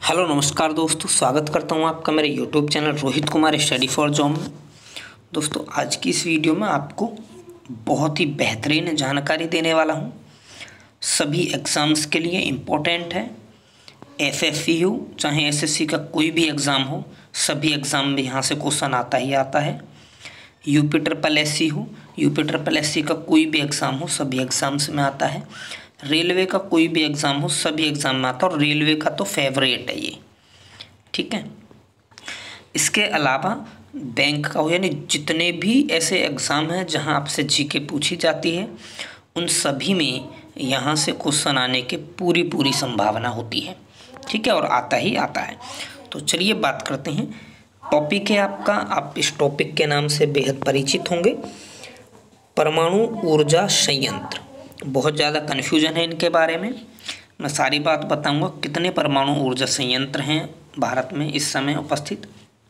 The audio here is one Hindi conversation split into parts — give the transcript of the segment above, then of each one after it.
हेलो नमस्कार दोस्तों, स्वागत करता हूं आपका मेरे YouTube channel Rohit Kumar study for job में। दोस्तों आज की इस वीडियो में आपको बहुत ही बेहतरीन जानकारी देने वाला हूं। सभी एग्ज़ाम्स के लिए इम्पोर्टेंट है। एफएफयू चाहे एसएससी का कोई भी एग्ज़ाम हो, सभी एग्ज़ाम में यहाँ से क्वेश्चन आता ही आता है। यूपी ट्रिपल एस सी का कोई भी एग्ज़ाम हो, सभी एग्ज़ाम्स में आता है। रेलवे का कोई भी एग्ज़ाम हो, सभी एग्ज़ाम में आता है और रेलवे का तो फेवरेट है ये, ठीक है। इसके अलावा बैंक का हो, यानी जितने भी ऐसे एग्ज़ाम हैं जहां आपसे जीके पूछी जाती है, उन सभी में यहाँ से क्वेश्चन आने की पूरी संभावना होती है, ठीक है, और आता ही आता है। तो चलिए बात करते हैं। टॉपिक है आपका, आप इस टॉपिक के नाम से बेहद परिचित होंगे, परमाणु ऊर्जा संयंत्र। बहुत ज़्यादा कन्फ्यूजन है इनके बारे में, मैं सारी बात बताऊंगा। कितने परमाणु ऊर्जा संयंत्र हैं भारत में इस समय उपस्थित,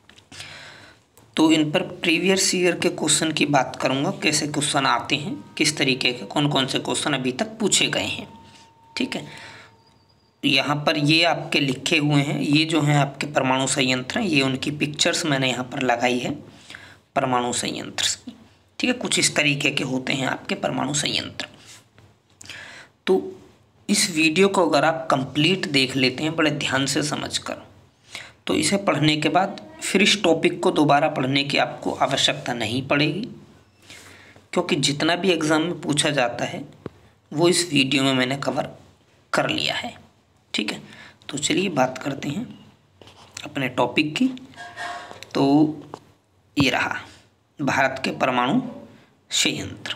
तो इन पर प्रीवियस ईयर के क्वेश्चन की बात करूंगा, कैसे क्वेश्चन आते हैं, किस तरीके के कौन कौन से क्वेश्चन अभी तक पूछे गए हैं, ठीक है। यहाँ पर ये आपके लिखे हुए हैं, ये जो हैं आपके परमाणु संयंत्र हैं, ये उनकी पिक्चर्स मैंने यहाँ पर लगाई है परमाणु संयंत्र की, ठीक है। कुछ इस तरीके के होते हैं आपके परमाणु संयंत्र। तो इस वीडियो को अगर आप कंप्लीट देख लेते हैं बड़े ध्यान से समझकर, तो इसे पढ़ने के बाद फिर इस टॉपिक को दोबारा पढ़ने की आपको आवश्यकता नहीं पड़ेगी, क्योंकि जितना भी एग्ज़ाम में पूछा जाता है वो इस वीडियो में मैंने कवर कर लिया है, ठीक है। तो चलिए बात करते हैं अपने टॉपिक की। तो ये रहा भारत के परमाणु संयंत्र।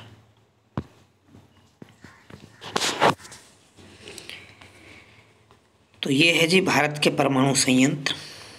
तो ये है जी भारत के परमाणु संयंत्र,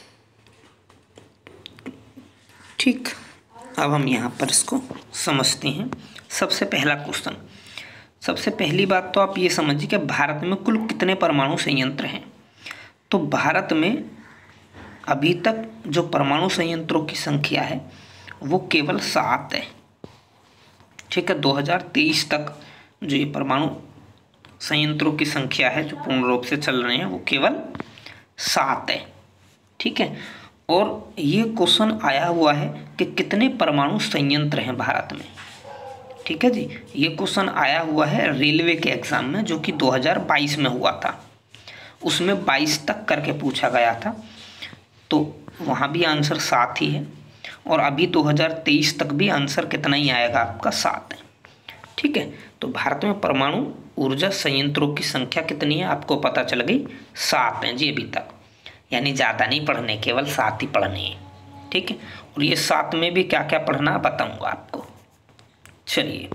ठीक। अब हम यहाँ पर इसको समझते हैं। सबसे पहला क्वेश्चन, सबसे पहली बात तो आप ये समझिए कि भारत में कुल कितने परमाणु संयंत्र हैं। तो भारत में अभी तक जो परमाणु संयंत्रों की संख्या है वो केवल 7 है, ठीक है। 2023 तक जो ये परमाणु संयंत्रों की संख्या है जो पूर्ण रूप से चल रहे हैं वो केवल 7 है, ठीक है। और ये क्वेश्चन आया हुआ है कि कितने परमाणु संयंत्र हैं भारत में, ठीक है जी। ये क्वेश्चन आया हुआ है रेलवे के एग्ज़ाम में, जो कि 2022 में हुआ था। उसमें 22 तक करके पूछा गया था, तो वहाँ भी आंसर 7 ही है। और अभी 2023 तक भी आंसर कितना ही आएगा आपका, 7 है, ठीक है। तो भारत में परमाणु ऊर्जा संयंत्रों की संख्या कितनी है आपको पता चल गई, 7 हैं जी अभी तक, यानी ज़्यादा नहीं पढ़ने, केवल 7 ही पढ़ने हैं, ठीक है। और ये 7 में भी क्या क्या पढ़ना बताऊंगा आपको। चलिए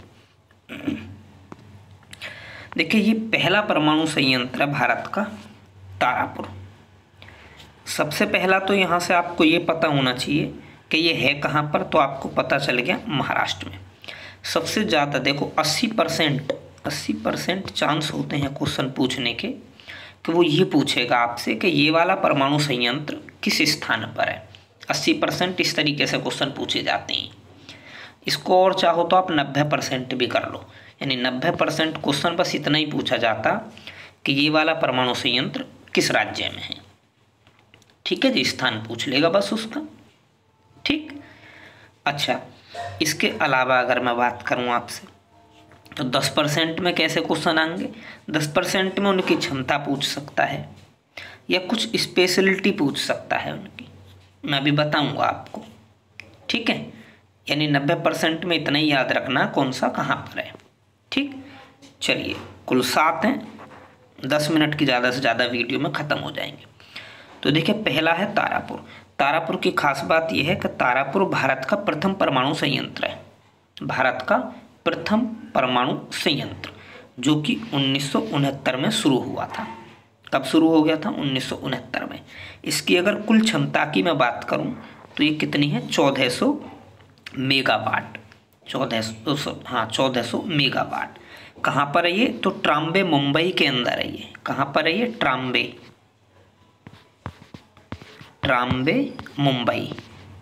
देखिए, ये पहला परमाणु संयंत्र है भारत का, तारापुर। सबसे पहला तो यहाँ से आपको ये पता होना चाहिए कि ये है कहाँ पर, तो आपको पता चल गया महाराष्ट्र में। सबसे ज़्यादा देखो 80% चांस होते हैं क्वेश्चन पूछने के कि वो ये पूछेगा आपसे कि ये वाला परमाणु संयंत्र किस स्थान पर है। 80% इस तरीके से क्वेश्चन पूछे जाते हैं। इसको और चाहो तो आप 90% भी कर लो, यानी 90% क्वेश्चन बस इतना ही पूछा जाता कि ये वाला परमाणु संयंत्र किस राज्य में है, ठीक है जी। स्थान पूछ लेगा बस उसका, ठीक। अच्छा, इसके अलावा अगर मैं बात करूं आपसे, तो 10% में कैसे क्वेश्चन आएंगे। 10% में उनकी क्षमता पूछ सकता है या कुछ स्पेशलिटी पूछ सकता है उनकी, मैं अभी बताऊंगा आपको, ठीक है। यानी 90% में इतना ही याद रखना कौन सा कहाँ पर है, ठीक। चलिए, कुल 7 हैं, 10 मिनट की ज़्यादा से ज़्यादा वीडियो में ख़त्म हो जाएंगे। तो देखिए, पहला है तारापुर। तारापुर की खास बात यह है कि तारापुर भारत का प्रथम परमाणु संयंत्र है, भारत का प्रथम परमाणु संयंत्र, जो कि 1969 में शुरू हुआ था। कब शुरू हो गया था, 1969 में। इसकी अगर कुल क्षमता की मैं बात करूं तो ये कितनी है, 1400 मेगावाट, 1400 मेगावाट। कहाँ पर है ये, तो ट्राम्बे मुंबई के अंदर है ये। कहाँ पर है ये, ट्राम्बे मुंबई,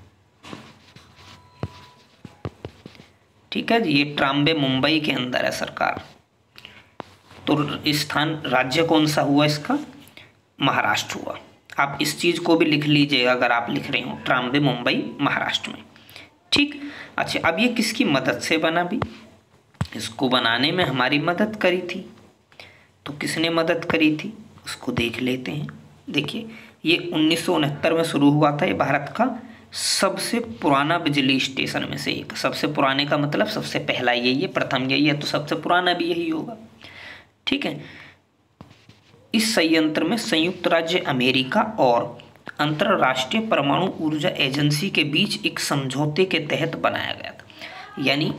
ठीक है जी। ये ट्राम्बे मुंबई के अंदर है सरकार। तो स्थान राज्य कौन सा हुआ इसका, महाराष्ट्र हुआ। आप इस चीज़ को भी लिख लीजिएगा अगर आप लिख रहे हो, ट्राम्बे मुंबई महाराष्ट्र में। ठीक। अच्छा, अब ये किसकी मदद से बना भी? इसको बनाने में हमारी मदद करी थी। तो किसने मदद करी थी उसको देख लेते हैं। देखिए, ये 1969 में शुरू हुआ था। ये भारत का सबसे पुराना बिजली स्टेशन में से एक। सबसे पुराने का मतलब सबसे पहला यही है, प्रथम यही है, तो सबसे पुराना भी यही होगा। ठीक है। इस संयंत्र में संयुक्त राज्य अमेरिका और अंतर्राष्ट्रीय परमाणु ऊर्जा एजेंसी के बीच एक समझौते के तहत बनाया गया था। यानी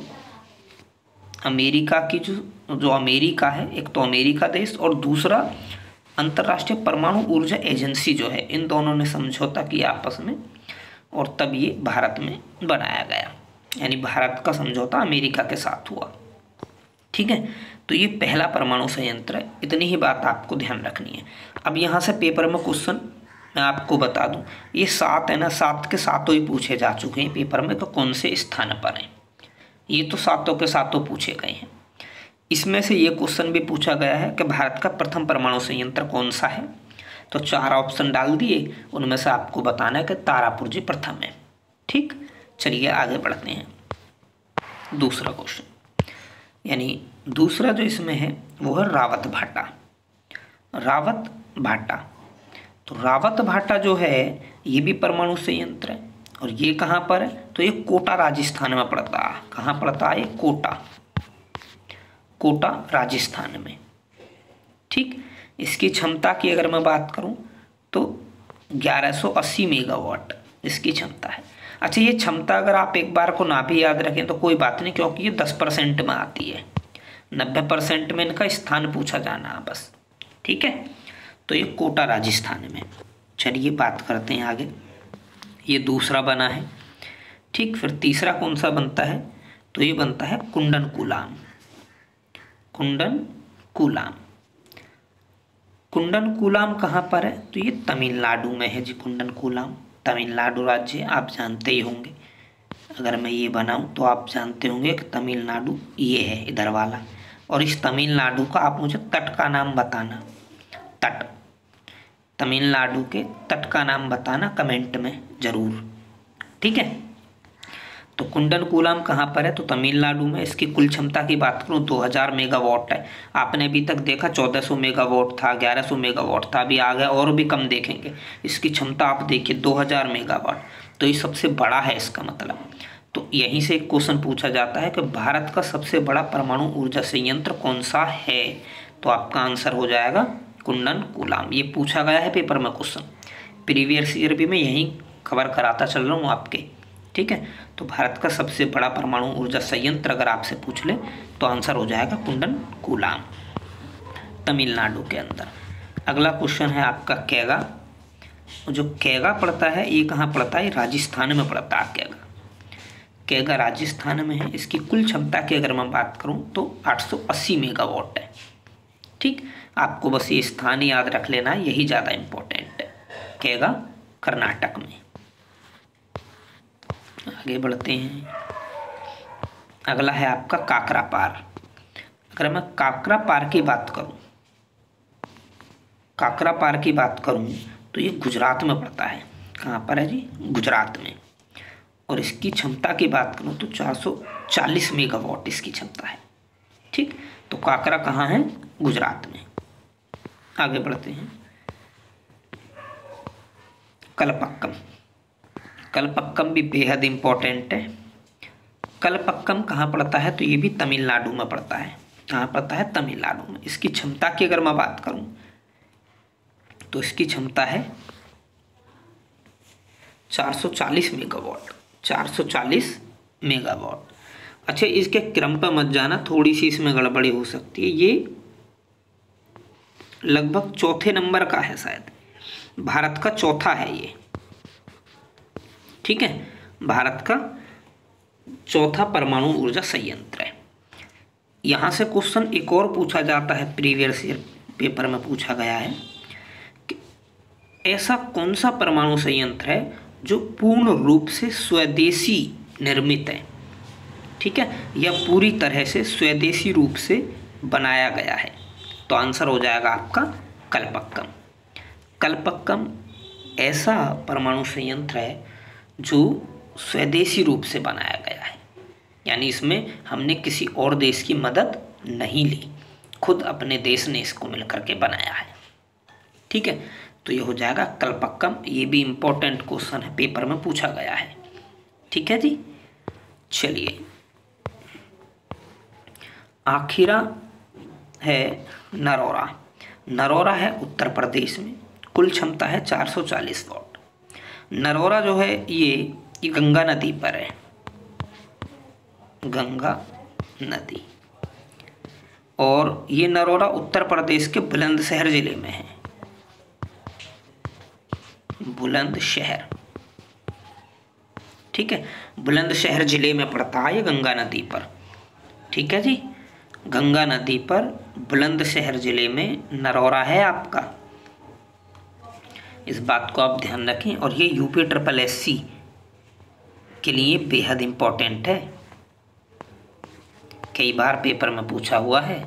अमेरिका की जो अमेरिका है, एक तो अमेरिका देश और दूसरा अंतर्राष्ट्रीय परमाणु ऊर्जा एजेंसी जो है, इन दोनों ने समझौता किया आपस में और तब ये भारत में बनाया गया। यानी भारत का समझौता अमेरिका के साथ हुआ। ठीक है। तो ये पहला परमाणु संयंत्र है। इतनी ही बात आपको ध्यान रखनी है। अब यहाँ से पेपर में क्वेश्चन मैं आपको बता दूं, ये 7 है ना, 7 के सातों ही पूछे जा चुके हैं पेपर में, तो कौन से स्थान पर हैं। ये तो सातों के सातों पूछे गए हैं। इसमें से ये क्वेश्चन भी पूछा गया है कि भारत का प्रथम परमाणु संयंत्र कौन सा है। तो 4 ऑप्शन डाल दिए, उनमें से आपको बताना है कि तारापुर जी प्रथम है। ठीक। चलिए आगे बढ़ते हैं। दूसरा क्वेश्चन, यानी दूसरा जो इसमें है वो है रावत भाटा। रावत भाटा, तो रावत भाटा जो है ये भी परमाणु संयंत्र है और ये कहाँ पर है, तो ये कोटा राजस्थान में पड़ता है। कहाँ पड़ता है? कोटा, कोटा राजस्थान में। ठीक। इसकी क्षमता की अगर मैं बात करूं तो 1180 मेगावाट इसकी क्षमता है। अच्छा, ये क्षमता अगर आप एक बार को ना भी याद रखें तो कोई बात नहीं, क्योंकि ये 10% में आती है। 90% में इनका स्थान पूछा जाना है बस। ठीक है। तो ये कोटा राजस्थान में। चलिए बात करते हैं आगे। ये दूसरा बना है। ठीक। फिर तीसरा कौन सा बनता है, तो ये बनता है कुंडनकुलाम। कुंडनकुलाम, कुंडनकुलाम कहाँ पर है, तो ये तमिलनाडु में है जी। कुंडनकुलाम तमिलनाडु राज्य आप जानते ही होंगे। अगर मैं ये बनाऊं तो आप जानते होंगे कि तमिलनाडु ये है इधर वाला। और इस तमिलनाडु का आप मुझे तट का नाम बताना। तट, तमिलनाडु के तट का नाम बताना कमेंट में ज़रूर। ठीक है। तो कुंडनकुलाम कहाँ पर है, तो तमिलनाडु में। इसकी कुल क्षमता की बात करूँ 2000 मेगावाट है। आपने अभी तक देखा 1400 मेगावाट था, 1100 मेगावाट था, अभी आ गया और भी कम देखेंगे। इसकी क्षमता आप देखिए 2000 मेगावाट, तो ये सबसे बड़ा है इसका मतलब। तो यहीं से एक क्वेश्चन पूछा जाता है कि भारत का सबसे बड़ा परमाणु ऊर्जा संयंत्र कौन सा है, तो आपका आंसर हो जाएगा कुंडनकुलाम। ये पूछा गया है पेपर में क्वेश्चन, प्रीवियस ईयर भी मैं यहीं कवर कराता चल रहा हूँ आपके। ठीक है। तो भारत का सबसे बड़ा परमाणु ऊर्जा संयंत्र अगर आपसे पूछ ले तो आंसर हो जाएगा कुंडनकुलाम, तमिलनाडु के अंदर। अगला क्वेश्चन है आपका कैगा। जो कैगा पड़ता है ये कहाँ पड़ता है, राजस्थान में पड़ता है कैगा। कैगा राजस्थान में है। इसकी कुल क्षमता की अगर मैं बात करूँ तो 880 मेगावाट है। ठीक। आपको बस ये स्थान याद रख लेना है, यही ज़्यादा इम्पोर्टेंट है। कैगा कर्नाटक में। आगे बढ़ते हैं। अगला है आपका काकरा पार। अगर मैं काकरा पार की बात करूं, काकरा पार की बात करूं तो ये गुजरात में पड़ता है। कहाँ पर है जी, गुजरात में। और इसकी क्षमता की बात करूं तो 440 मेगावाट इसकी क्षमता है। ठीक। तो काकरा कहाँ है, गुजरात में। आगे बढ़ते हैं। कलपक्कम, कलपक्कम भी बेहद इम्पोर्टेंट है। कलपक्कम कहाँ पड़ता है, तो ये भी तमिलनाडु में पड़ता है। कहाँ पड़ता है, तमिलनाडु में। इसकी क्षमता की अगर मैं बात करूँ तो इसकी क्षमता है 440 मेगावाट। 440 मेगावाट। अच्छा, इसके क्रम पर मत जाना, थोड़ी सी इसमें गड़बड़ी हो सकती है। ये लगभग चौथे नंबर का है शायद, भारत का चौथा है ये। ठीक है। भारत का चौथा परमाणु ऊर्जा संयंत्र है। यहाँ से क्वेश्चन एक और पूछा जाता है, प्रीवियस ईयर पेपर में पूछा गया है कि ऐसा कौन सा परमाणु संयंत्र है जो पूर्ण रूप से स्वदेशी निर्मित है। ठीक है। या पूरी तरह से स्वदेशी रूप से बनाया गया है। तो आंसर हो जाएगा आपका कलपक्कम। कलपक्कम ऐसा परमाणु संयंत्र है जो स्वदेशी रूप से बनाया गया है, यानी इसमें हमने किसी और देश की मदद नहीं ली, खुद अपने देश ने इसको मिलकर के बनाया है। ठीक है, तो ये हो जाएगा कल्पक्कम। ये भी इम्पोर्टेंट क्वेश्चन है, पेपर में पूछा गया है। ठीक है जी, चलिए आखिरा है नरौरा। नरौरा है उत्तर प्रदेश में, कुल क्षमता है 440 वॉट। नरौरा जो है ये गंगा नदी पर है, गंगा नदी, और ये नरौरा उत्तर प्रदेश के बुलंदशहर जिले में है, बुलंदशहर। ठीक है, बुलंदशहर जिले में पड़ता है ये गंगा नदी पर। ठीक है जी, गंगा नदी पर बुलंदशहर जिले में नरौरा है आपका, इस बात को आप ध्यान रखें। और ये UPSSC के लिए बेहद इम्पोर्टेंट है, कई बार पेपर में पूछा हुआ है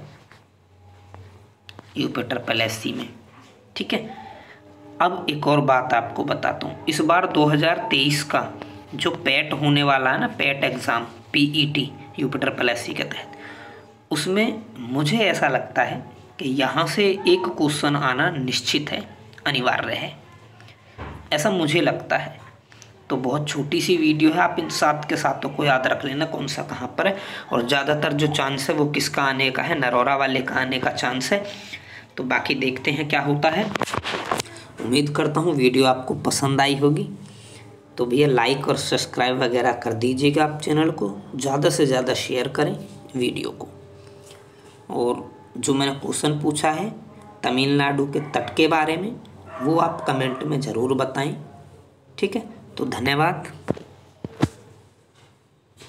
UPSSC में। ठीक है, अब एक और बात आपको बताता हूँ। इस बार 2023 का जो पैट होने वाला है ना, पैट एग्ज़ाम, PET UPSSC के तहत, उसमें मुझे ऐसा लगता है कि यहाँ से एक क्वेश्चन आना निश्चित है, अनिवार्य है, ऐसा मुझे लगता है। तो बहुत छोटी सी वीडियो है, आप इन सात के सातों को याद रख लेना कौन सा कहाँ पर है, और ज़्यादातर जो चांस है वो किसका आने का है, नरौरा वाले का आने का चांस है। तो बाकी देखते हैं क्या होता है। उम्मीद करता हूँ वीडियो आपको पसंद आई होगी, तो भैया लाइक और सब्सक्राइब वगैरह कर दीजिएगा आप चैनल को, ज़्यादा से ज़्यादा शेयर करें वीडियो को। और जो मैंने क्वेश्चन पूछा है तमिलनाडु के तट के बारे में, वो आप कमेंट में ज़रूर बताएं। ठीक है, तो धन्यवाद।